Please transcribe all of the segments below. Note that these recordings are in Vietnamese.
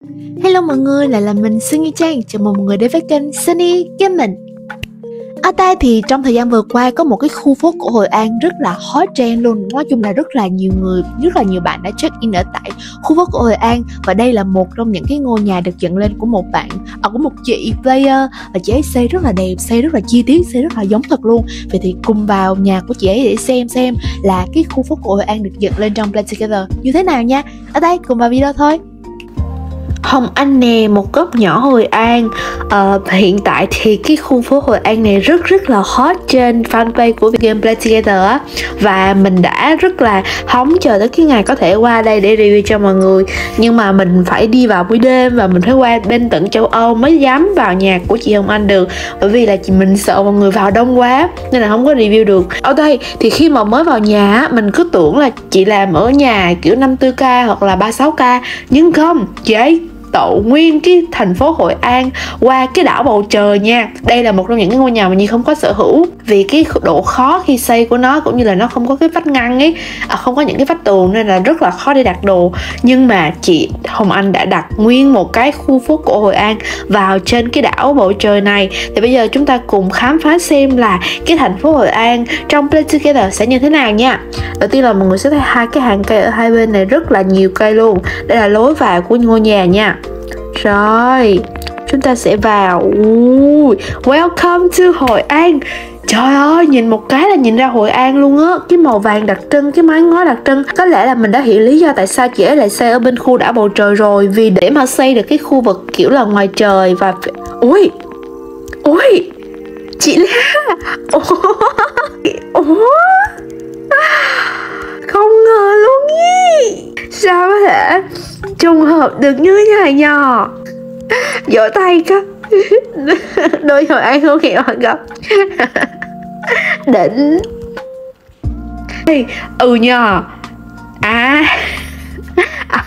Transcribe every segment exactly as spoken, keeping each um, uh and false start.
Hello mọi người, lại là mình Sunny Trang. Chào mừng mọi người đến với kênh Sunny Gaming. Ở đây thì trong thời gian vừa qua có một cái khu phố cổ Hội An rất là hot trend luôn. Nói chung là rất là nhiều người, rất là nhiều bạn đã check in ở tại khu phố cổ Hội An. Và đây là một trong những cái ngôi nhà được dựng lên của một bạn, à, của một chị player. Và chị ấy xây rất là đẹp, xây rất là chi tiết, xây rất là giống thật luôn. Vậy thì cùng vào nhà của chị ấy để xem xem là cái khu phố cổ Hội An được dựng lên trong Play Together như thế nào nha. Ở đây cùng vào video thôi. Hồng Anh nè, một góc nhỏ Hội An. Ờ, hiện tại thì cái khu phố Hội An này rất rất là hot trên fanpage của Game Play Together á. Và mình đã rất là hóng chờ tới cái ngày có thể qua đây để review cho mọi người. Nhưng mà mình phải đi vào buổi đêm và mình phải qua bên tận châu Âu mới dám vào nhà của chị Hồng Anh được. Bởi vì là chị mình sợ mọi người vào đông quá nên là không có review được. Ở đây thì khi mà mới vào nhà á, mình cứ tưởng là chị làm ở nhà kiểu năm mươi tư K hoặc là ba mươi sáu K. Nhưng không, chị ấy tậu nguyên cái thành phố Hội An qua cái đảo bầu trời nha. Đây là một trong những cái ngôi nhà mà Nhi không có sở hữu vì cái độ khó khi xây của nó, cũng như là nó không có cái vách ngăn ấy, à, không có những cái vách tường nên là rất là khó để đặt đồ. Nhưng mà chị Hồng Anh đã đặt nguyên một cái khu phố cổ Hội An vào trên cái đảo bầu trời này. Thì bây giờ chúng ta cùng khám phá xem là cái thành phố Hội An trong Play Together sẽ như thế nào nha. Đầu tiên là mọi người sẽ thấy hai cái hàng cây ở hai bên này rất là nhiều cây luôn. Đây là lối vào của ngôi nhà nha. Rồi, chúng ta sẽ vào. Ui, welcome to Hội An. Trời ơi, nhìn một cái là nhìn ra Hội An luôn á. Cái màu vàng đặc trưng, cái mái ngói đặc trưng. Có lẽ là mình đã hiểu lý do tại sao chị ấy lại xây ở bên khu đảo bầu trời rồi. Vì để mà xây được cái khu vực kiểu là ngoài trời và... Ui, ui, chị La. Ủa, không ngờ luôn ý. Sao có thể trùng hợp được như thế này nhờ. Vỗ tay có. Đôi Hội An không hiểu hả gặp. Đỉnh. Ừ nhờ. À, à.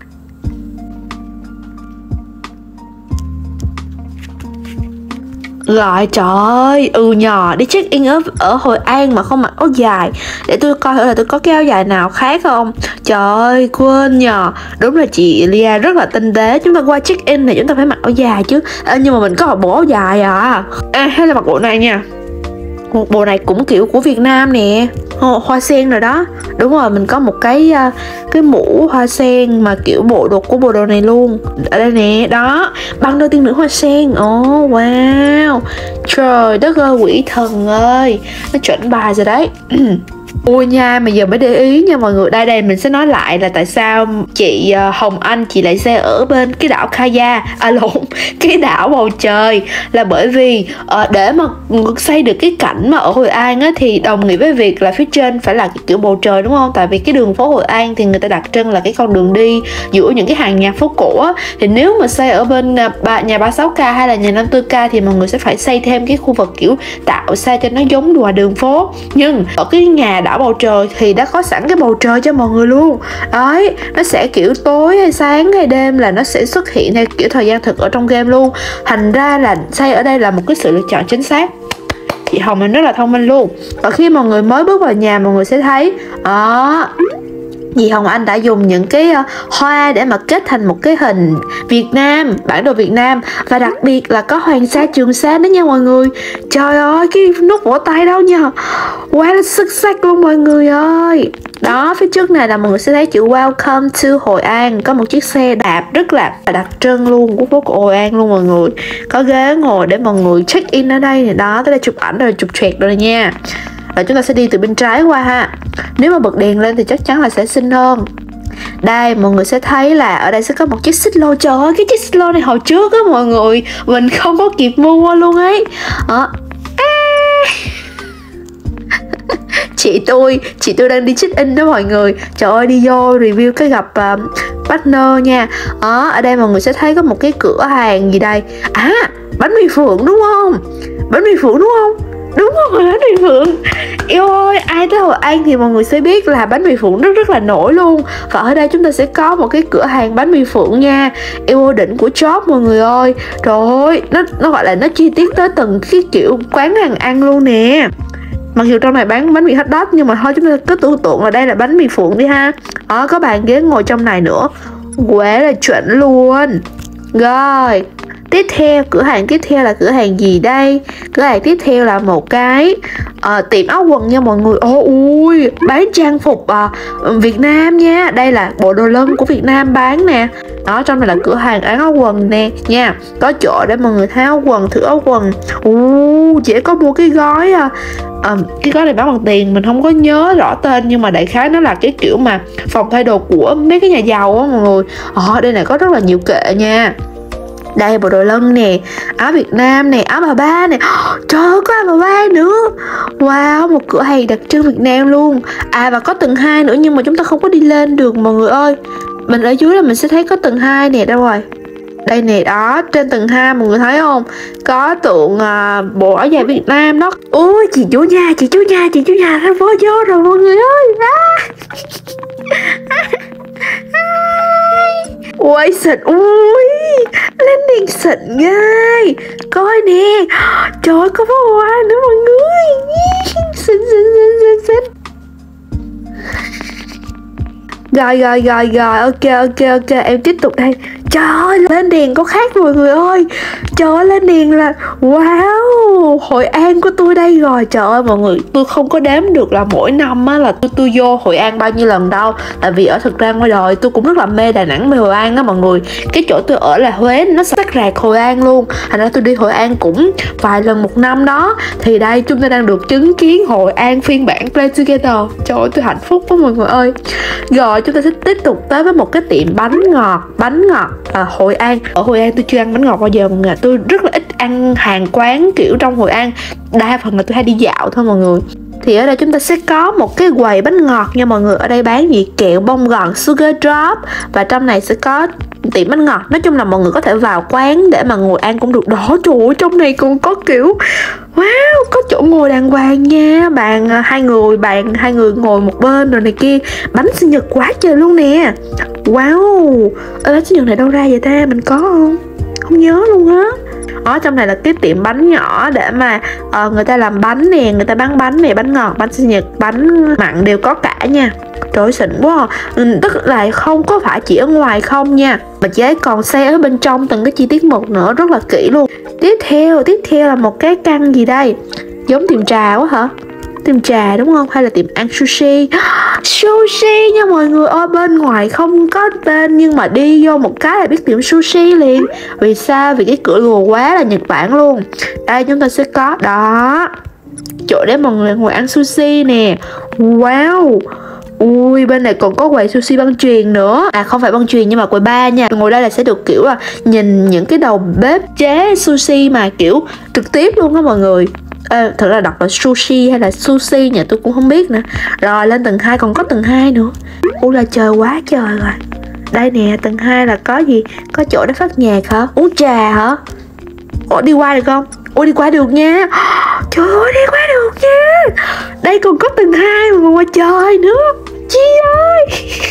Rồi trời ơi, ừ nhờ, đi check in ở, ở Hội An mà không mặc áo dài. Để tôi coi thử là tôi có cái áo dài nào khác không. Trời ơi, quên nhờ. Đúng là chị Lia rất là tinh tế. Chúng ta qua check in này chúng ta phải mặc áo dài chứ. À, nhưng mà mình có một bộ áo dài à. À, hay là mặc bộ này nha. Một bộ này cũng kiểu của Việt Nam nè, hoa sen rồi đó. Đúng rồi, mình có một cái cái mũ hoa sen mà kiểu bộ đồ của bộ đồ này luôn. Ở đây nè, đó, băng đôi tiên nữ hoa sen. Ồ, oh, wow. Trời đất ơi, quỷ thần ơi, nó chuẩn bài rồi đấy. Ôi nha, mà giờ mới để ý nha mọi người. Đây đây mình sẽ nói lại là tại sao chị Hồng Anh chị lại xây ở bên cái đảo Kaya. À lộn, cái đảo bầu trời. Là bởi vì uh, để mà xây được cái cảnh mà ở Hội An á, thì đồng nghĩa với việc là phía trên phải là cái kiểu bầu trời, đúng không? Tại vì cái đường phố Hội An thì người ta đặc trưng là cái con đường đi giữa những cái hàng nhà phố cổ á. Thì nếu mà xây ở bên uh, nhà ba mươi sáu K hay là nhà năm mươi tư K thì mọi người sẽ phải xây thêm cái khu vực kiểu tạo sao cho nó giống ngoài đường phố. Nhưng ở cái nhà đảo bầu trời thì đã có sẵn cái bầu trời cho mọi người luôn. Đấy, nó sẽ kiểu tối hay sáng hay đêm là nó sẽ xuất hiện theo kiểu thời gian thực ở trong game luôn. Thành ra là xây ở đây là một cái sự lựa chọn chính xác. Chị Hồng mình rất là thông minh luôn. Và khi mọi người mới bước vào nhà mọi người sẽ thấy đó, dì Hồng Anh đã dùng những cái uh, hoa để mà kết thành một cái hình Việt Nam, bản đồ Việt Nam. Và đặc biệt là có Hoàng Sa Trường Sa đó nha mọi người. Trời ơi, cái nút vỗ tay đâu nha, quá là xuất sắc luôn mọi người ơi. Đó, phía trước này là mọi người sẽ thấy chữ Welcome to Hội An. Có một chiếc xe đạp rất là đặc trưng luôn của phố cổ Hội An luôn mọi người. Có ghế ngồi để mọi người check in ở đây này. Đó, tới đây chụp ảnh rồi, chụp choẹt rồi nha. Và chúng ta sẽ đi từ bên trái qua ha. Nếu mà bật đèn lên thì chắc chắn là sẽ xinh hơn. Đây, mọi người sẽ thấy là ở đây sẽ có một chiếc xích lô. Trời ơi, cái chiếc xích lô này hồi trước á mọi người, mình không có kịp mua luôn ấy. Đó. Chị tôi, chị tôi đang đi check in đó mọi người. Trời ơi, đi vô review cái gặp uh, partner nha. Đó, ở đây mọi người sẽ thấy có một cái cửa hàng gì đây. À, bánh mì Phượng đúng không? Bánh mì Phượng đúng không? Đúng rồi, bánh mì Phượng. Yêu ơi, ai tới Hội An thì mọi người sẽ biết là bánh mì Phượng rất rất là nổi luôn. Và ở đây chúng ta sẽ có một cái cửa hàng bánh mì Phượng nha. Yêu ơi, đỉnh của shop mọi người ơi. Trời ơi, nó, nó gọi là nó chi tiết tới từng cái kiểu quán hàng ăn luôn nè. Mặc dù trong này bán bánh mì hot dog nhưng mà thôi chúng ta cứ tưởng tượng là đây là bánh mì Phượng đi ha. Đó, có bàn ghế ngồi trong này nữa. Quá là chuẩn luôn. Rồi, tiếp theo, cửa hàng tiếp theo là cửa hàng gì đây? Cửa hàng tiếp theo là một cái uh, tiệm áo quần nha mọi người. Ôi ui, bán trang phục uh, Việt Nam nha. Đây là bộ đồ lân của Việt Nam bán nè. Đó, trong này là cửa hàng bán áo quần nè nha. Có chỗ để mọi người thay áo quần, thử áo quần. Ui, chỉ có mua cái gói uh, uh, cái gói này bán bằng tiền, mình không có nhớ rõ tên, nhưng mà đại khái nó là cái kiểu mà phòng thay đồ của mấy cái nhà giàu á mọi người. Ờ, đây này có rất là nhiều kệ nha. Đây bộ đồ lân nè, áo Việt Nam nè, áo bà ba nè. Trời ơi, có áo bà ba nữa. Wow, một cửa hàng đặc trưng Việt Nam luôn. À và có tầng hai nữa, nhưng mà chúng ta không có đi lên được mọi người ơi. Mình ở dưới là mình sẽ thấy có tầng hai nè. Đâu rồi? Đây nè, đó, trên tầng hai mọi người thấy không? Có tượng uh, bộ áo dài Việt Nam đó. Ôi chị chủ nhà, chị chủ nhà, chị chủ nhà đã vô vô rồi mọi người ơi. À. Ui xịn, ui lên đèn xịn ghê. Coi nè, trời ơi, có pháo hoa nữa mọi người. Xịn xịn xịn xịn xịn. Rồi rồi rồi rồi, ok ok ok, em tiếp tục đây. Trời ơi, lên đèn có khác mọi người ơi. Trời ơi, lên đèn là wow, Hội An của tôi đây rồi. Trời ơi mọi người, tôi không có đếm được là mỗi năm á là tôi tôi vô Hội An bao nhiêu lần đâu. Tại vì ở thực ra ngoài đời tôi cũng rất là mê Đà Nẵng, mê Hội An á mọi người. Cái chỗ tôi ở là Huế, nó sát rạc Hội An luôn. Thành ra tôi đi Hội An cũng vài lần một năm đó. Thì đây chúng ta đang được chứng kiến Hội An phiên bản Play Together. Trời ơi, tôi hạnh phúc quá mọi người ơi. Rồi chúng ta sẽ tiếp tục tới với một cái tiệm bánh ngọt. Bánh ngọt à, Hội An. Ở Hội An tôi chưa ăn bánh ngọt bao giờ mọi người. Tôi rất là ít ăn hàng quán kiểu trong Hội An. Đa phần là tôi hay đi dạo thôi mọi người. Thì ở đây chúng ta sẽ có một cái quầy bánh ngọt nha mọi người. Ở đây bán gì kẹo bông gòn, sugar drop. Và trong này sẽ có tiệm bánh ngọt. Nói chung là mọi người có thể vào quán để mà ngồi ăn cũng được. Đó, trời ơi, trong này còn có kiểu wow, có chỗ ngồi đàng hoàng nha. Bàn hai người, bàn hai người ngồi một bên rồi này kia. Bánh sinh nhật quá trời luôn nè. Wow, ở bánh sinh nhật này đâu ra vậy ta? Mình có không? Không nhớ luôn á. Ở trong này là cái tiệm bánh nhỏ để mà uh, người ta làm bánh nè, người ta bán bánh nè, bánh ngọt, bánh sinh nhật, bánh mặn đều có cả nha. Trời ơi, xịn quá à. Ừ, tức là không có phải chỉ ở ngoài không nha, mà chế còn xe ở bên trong từng cái chi tiết một nữa, rất là kỹ luôn. Tiếp theo, tiếp theo là một cái căn gì đây? Giống tiệm trà quá hả? Tiệm trà đúng không? Hay là tiệm ăn sushi? Sushi nha mọi người ơi, bên ngoài không có tên nhưng mà đi vô một cái là biết tiệm sushi liền. Vì sao? Vì cái cửa lùa quá là Nhật Bản luôn. Đây chúng ta sẽ có đó, chỗ để mọi người ngồi ăn sushi nè. Wow. Ui, bên này còn có quầy sushi băng chuyền nữa. À không phải băng chuyền nhưng mà quầy bar nha. Ngồi đây là sẽ được kiểu là nhìn những cái đầu bếp chế sushi mà kiểu trực tiếp luôn đó mọi người. À, thật ra đọc là sushi hay là sushi nhỉ, tôi cũng không biết nữa. Rồi lên tầng hai còn có tầng hai nữa. Ui là trời quá trời rồi. Đây nè, tầng hai là có gì? Có chỗ để phát nhạc hả? Uống trà hả? Ủa đi qua được không? Ủa đi qua được nha. Trời ơi đi qua được nha. Đây còn có tầng hai mà ngoài trời nữa. Chị ơi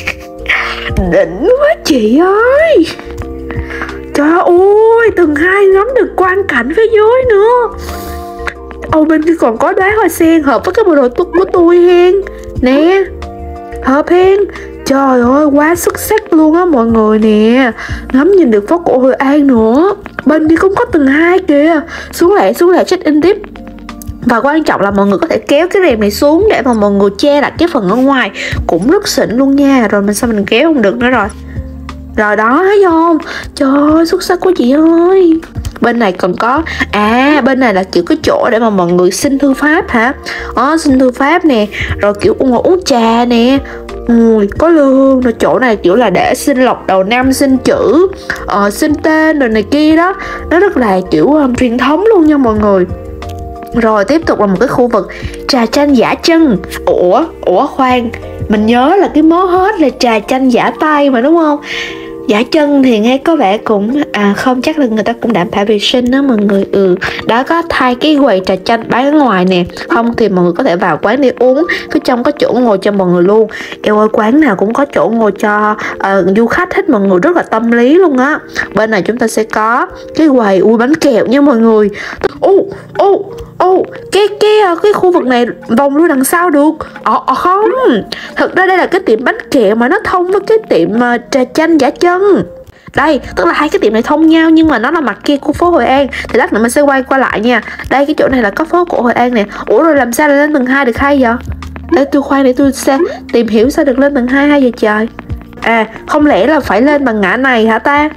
đỉnh quá chị ơi. Trời ơi, tầng hai ngắm được quang cảnh phía dưới nữa. Ồ, bên kia còn có đóa hoa sen hợp với cái bộ đồ của tôi hen. Nè, hợp hen. Trời ơi, quá xuất sắc luôn á mọi người nè. Ngắm nhìn được phố cổ Hội An nữa. Bên kia cũng có tầng hai kìa. Xuống lại, xuống lại check in tiếp. Và quan trọng là mọi người có thể kéo cái rèm này xuống để mà mọi người che lại cái phần ở ngoài. Cũng rất xịn luôn nha. Rồi mình sao mình kéo không được nữa rồi. Rồi đó, thấy không? Trời ơi, xuất sắc quá chị ơi. Bên này còn có, à bên này là kiểu cái chỗ để mà mọi người xin thư pháp hả? Đó, xin thư pháp nè. Rồi kiểu ngồi uống trà nè. Ui, có lương. Rồi chỗ này kiểu là để xin lọc đầu năm, xin chữ, uh, xin tên rồi này kia đó. Nó rất là kiểu um, truyền thống luôn nha mọi người. Rồi tiếp tục là một cái khu vực trà chanh giả chân. Ủa, ủa khoan, mình nhớ là cái mớ hết là trà chanh giả tay mà đúng không? Giả chân thì nghe có vẻ cũng à không chắc là người ta cũng đảm bảo vệ sinh đó mọi người. Ừ, đó có thay cái quầy trà chanh bán ở ngoài nè. Không thì mọi người có thể vào quán để uống, phía trong có chỗ ngồi cho mọi người luôn. Eo ơi, quán nào cũng có chỗ ngồi cho uh, du khách hết mọi người, rất là tâm lý luôn á. Bên này chúng ta sẽ có cái quầy ui bánh kẹo nha mọi người. Ô ô Ồ, cái cái cái khu vực này vòng luôn đằng sau được. Ờ à, không, thực ra đây là cái tiệm bánh kẹo mà nó thông với cái tiệm uh, trà chanh giả chân. Đây, tức là hai cái tiệm này thông nhau nhưng mà nó là mặt kia của phố Hội An. Thì lát nữa mình sẽ quay qua lại nha. Đây, cái chỗ này là có phố cổ Hội An nè. Ủa rồi làm sao lại lên tầng hai được hay vậy? Để tôi khoan để tôi xem, tìm hiểu sao được lên tầng hai hay vậy trời. À, không lẽ là phải lên bằng ngã này hả ta?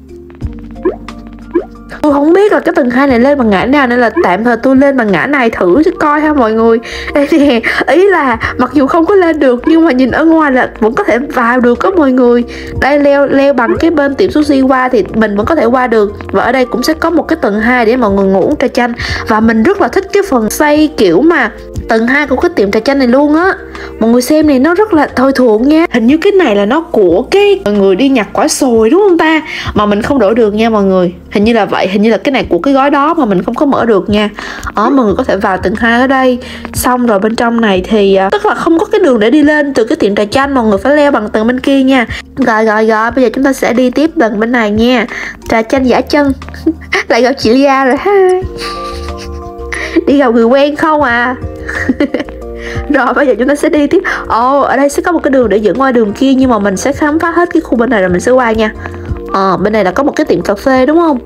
Tôi không biết là cái tầng hai này lên bằng ngã nào nên là tạm thời tôi lên bằng ngã này thử chứ coi ha mọi người. Đây nè, ý là mặc dù không có lên được nhưng mà nhìn ở ngoài là vẫn có thể vào được đó mọi người. Đây, leo leo bằng cái bên tiệm sushi qua thì mình vẫn có thể qua được. Và ở đây cũng sẽ có một cái tầng hai để mọi người ngủ uống trà chanh. Và mình rất là thích cái phần xây kiểu mà tầng hai của cái tiệm trà chanh này luôn á. Mọi người xem này, nó rất là thôi thượng nha. Hình như cái này là nó của cái mọi người đi nhặt quả sồi đúng không ta? Mà mình không đổi được nha mọi người. Hình như là vậy, hình như là cái này của cái gói đó mà mình không có mở được nha. Đó, mọi người có thể vào tầng hai ở đây. Xong rồi bên trong này thì uh, tức là không có cái đường để đi lên từ cái tiệm trà chanh, mọi người phải leo bằng tầng bên kia nha. Rồi rồi rồi, bây giờ chúng ta sẽ đi tiếp tầng bên này nha. Trà chanh giả chân. Lại gặp chị Lia rồi ha. Đi gặp người quen không à. Rồi bây giờ chúng ta sẽ đi tiếp. Ồ, oh, ở đây sẽ có một cái đường để dẫn qua đường kia, nhưng mà mình sẽ khám phá hết cái khu bên này rồi mình sẽ qua nha. Ờ, bên này là có một cái tiệm cà phê đúng không?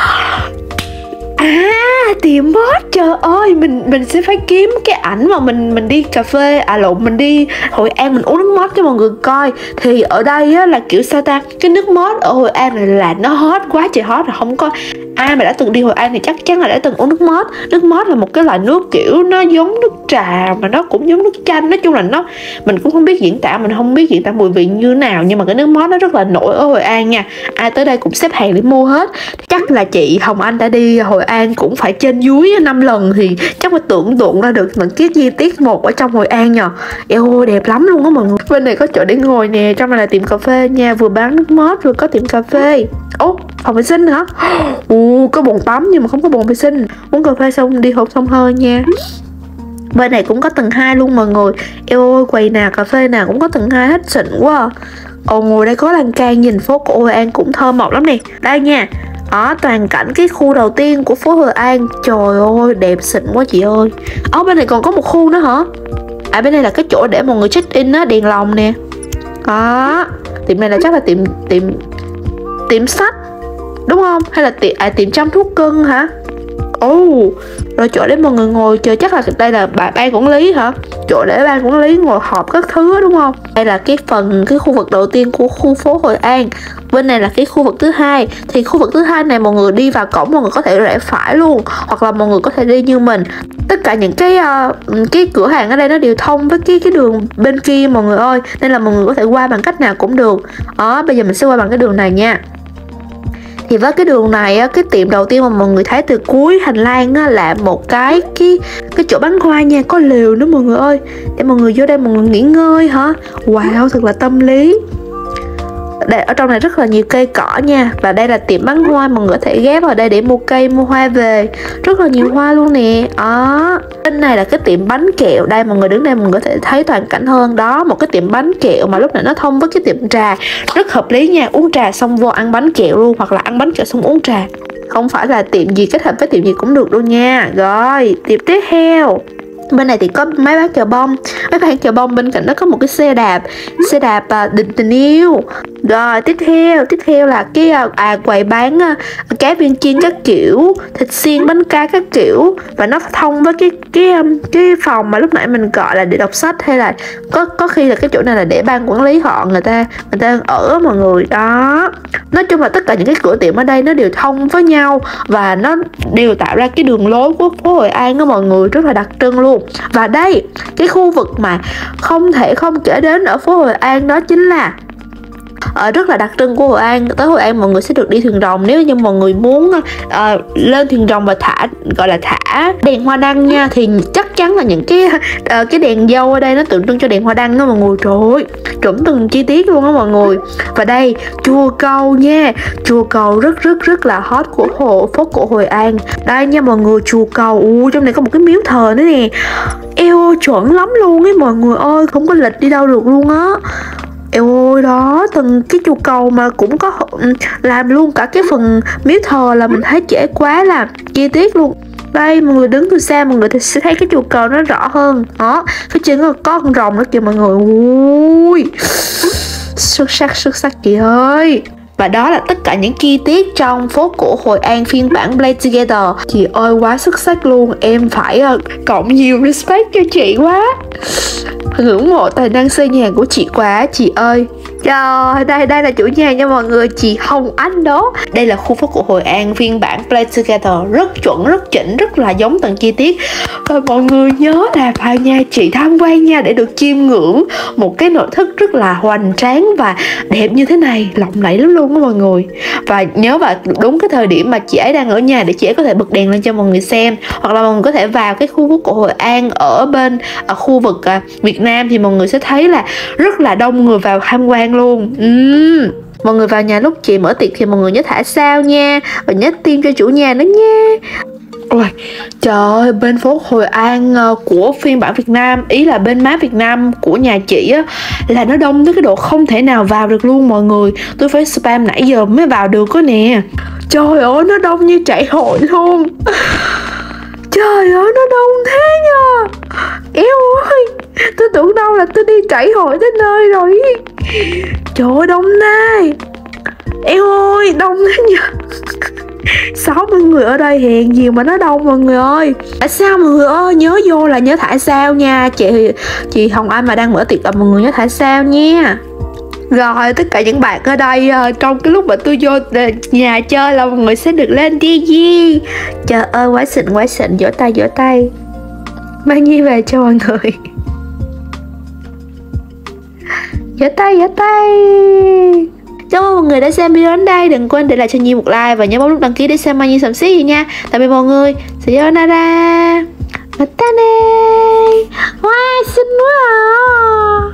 À, tiệm mod, trời ơi, mình mình sẽ phải kiếm cái ảnh mà mình mình đi cà phê, à lộn, mình đi Hội An mình uống nước mod cho mọi người coi. Thì ở đây á là kiểu sao ta, cái nước mod ở Hội An này là nó hot quá trời hot rồi, không có ai mà đã từng đi Hội An thì chắc chắn là đã từng uống nước mod. Nước mod là một cái loại nước kiểu nó giống nước trà mà nó cũng giống nước chanh, nói chung là nó mình cũng không biết diễn tả, mình không biết diễn tả mùi vị như nào, nhưng mà cái nước mod nó rất là nổi ở Hội An nha. Ai tới đây cũng xếp hàng để mua hết. Chắc là chị Hồng Anh đã đi Hội An cũng phải trên dưới năm lần thì chắc phải tưởng tượng ra được những cái chi tiết một ở trong Hội An nhờ. Eo đẹp lắm luôn á mọi người. Bên này có chỗ để ngồi nè, trong này là tiệm cà phê nha, vừa bán nước mót vừa có tiệm cà phê. Ố, phòng vệ sinh hả? Ồ, có bồn tắm nhưng mà không có bồn vệ sinh. Uống cà phê xong đi hộp xông hơi nha. Bên này cũng có tầng hai luôn mọi người. Eo ơi, quầy nào cà phê nào cũng có tầng hai hết, xịn quá à. Ồ, ngồi đây có lan can nhìn phố cổ Hội An cũng thơ mộng lắm nè. Đây nha. Đó, toàn cảnh cái khu đầu tiên của phố Hội An. Trời ơi, đẹp xịn quá chị ơi. Ở bên này còn có một khu nữa hả? À, bên này là cái chỗ để mọi người check in á, đèn lồng nè. Đó, tiệm này là chắc là tiệm tiệm tiệm sách đúng không? Hay là tiệm à, tiệm chăm thuốc cưng hả? Ồ, oh, rồi chỗ để mọi người ngồi chờ, chắc là đây là ban quản lý hả? Chỗ để ban quản lý ngồi họp các thứ đó, đúng không? Đây là cái phần cái khu vực đầu tiên của khu phố Hội An. Bên này là cái khu vực thứ hai. Thì khu vực thứ hai này mọi người đi vào cổng mọi người có thể rẽ phải luôn, hoặc là mọi người có thể đi như mình. Tất cả những cái uh, cái cửa hàng ở đây nó đều thông với cái cái đường bên kia mọi người ơi, nên là mọi người có thể qua bằng cách nào cũng được. Đó, bây giờ mình sẽ qua bằng cái đường này nha. Thì với cái đường này á, cái tiệm đầu tiên mà mọi người thấy từ cuối hành lang á, là một cái cái cái chỗ bán hoa nha, có lều nữa mọi người ơi, để mọi người vô đây mọi người nghỉ ngơi hả. Wow, thật là tâm lý. Đây, ở trong này rất là nhiều cây cỏ nha. Và đây là tiệm bán hoa, mọi người có thể ghé vào đây để mua cây, mua hoa về. Rất là nhiều hoa luôn nè. Đó, bên này là cái tiệm bánh kẹo. Đây mọi người đứng đây mọi người có thể thấy toàn cảnh hơn. Đó, một cái tiệm bánh kẹo mà lúc này nó thông với cái tiệm trà. Rất hợp lý nha, uống trà xong vô ăn bánh kẹo luôn, hoặc là ăn bánh kẹo xong uống trà. Không phải là tiệm gì kết hợp với tiệm gì cũng được đâu nha. Rồi, tiệm tiếp theo. Bên này thì có máy bán chợ bông. Máy bán chợ bông bên cạnh nó có một cái xe đạp. Xe đạp à, định tình yêu. Rồi tiếp theo Tiếp theo là cái à, quầy bán à, cá viên chiên các kiểu, thịt xiên, bánh cá các kiểu. Và nó thông với cái cái cái phòng mà lúc nãy mình gọi là để đọc sách, hay là có có khi là cái chỗ này là để ban quản lý họ người ta người ta ở mọi người. Đó, nói chung là tất cả những cái cửa tiệm ở đây nó đều thông với nhau và nó đều tạo ra cái đường lối của phố Hội An đó mọi người, rất là đặc trưng luôn. Và đây, cái khu vực mà không thể không kể đến ở phố Hội An đó chính là Ờ, rất là đặc trưng của Hội An. Tới Hội An mọi người sẽ được đi thuyền rồng. Nếu như mọi người muốn uh, lên thuyền rồng và thả gọi là thả đèn hoa đăng nha, thì chắc chắn là những cái uh, cái đèn dâu ở đây nó tượng trưng cho đèn hoa đăng đó mọi người. Trời ơi, trộm từng chi tiết luôn á mọi người. Và đây, chùa cầu nha. Chùa cầu rất rất rất là hot của hồ phố cổ Hội An. Đây nha mọi người, chùa cầu. Ui, trong này có một cái miếu thờ nữa nè. Eo, chuẩn lắm luôn ấy mọi người ơi, không có lịch đi đâu được luôn á. Eo ơi, đó, từng cái chùa cầu mà cũng có làm luôn cả cái phần miếu thờ, là mình thấy trễ quá là chi tiết luôn. Đây, mọi người đứng từ xa mọi người thì sẽ thấy cái trụ cờ nó rõ hơn. Đó, phía trên có con rồng đó kìa mọi người. Ui, xuất sắc, xuất sắc chị ơi. Và đó là tất cả những chi tiết trong phố cổ Hội An phiên bản Play Together. Chị ơi quá xuất sắc luôn. Em phải uh, cộng nhiều respect cho chị quá. Ngưỡng mộ tài năng xây nhà của chị quá chị ơi. Trời, đây đây là chủ nhà nha mọi người, chị Hồng Anh đó. Đây là khu phố cổ Hội An phiên bản Play Together, rất chuẩn, rất chỉnh, rất là giống từng chi tiết. Và mọi người nhớ là phải nha chị tham quan nha, để được chiêm ngưỡng một cái nội thất rất là hoành tráng và đẹp như thế này, lộng lẫy lắm luôn đó mọi người. Và nhớ vào đúng cái thời điểm mà chị ấy đang ở nhà để chị ấy có thể bật đèn lên cho mọi người xem, hoặc là mọi người có thể vào cái khu phố cổ Hội An ở bên ở khu vực à, Việt Nam thì mọi người sẽ thấy là rất là đông người vào tham quan luôn. uhm. Mọi người vào nhà lúc chị mở tiệc thì mọi người nhớ thả sao nha, và nhớ tiêm cho chủ nhà nữa nha. Ôi trời ơi, bên phố Hội An uh, của phiên bản Việt Nam, ý là bên má Việt Nam của nhà chị á, là nó đông tới cái độ không thể nào vào được luôn mọi người. Tôi phải spam nãy giờ mới vào được có nè. Trời ơi, nó đông như chạy hội luôn. Trời ơi, nó đông thế nha. Eo ơi, tôi tưởng đâu là tôi đi trải hội tới nơi rồi. Trời ơi, đông thế. Eo ơi, đông thế nhỉ. sáu mươi người ở đây hèn gì mà nó đông mọi người ơi. Tại sao mọi người ơi, nhớ vô là nhớ thả sao nha. Chị chị Hồng Anh mà đang mở tiệc là mọi người nhớ thả sao nha. Rồi tất cả những bạn ở đây uh, trong cái lúc mà tôi vô nhà chơi là mọi người sẽ được lên ti vi. Trời ơi quá xịn quá xịn, vỗ tay vỗ tay. Mang Nhi về cho mọi người. Vỗ tay vỗ tay. Cảm ơn mọi người đã xem video đến đây. Đừng quên để lại cho Nhi một like và nhớ bấm nút đăng ký để xem Mai Nhi sầm xí gì nha. Tạm biệt mọi người. Sayonara. Matane. Wow, xinh quá à.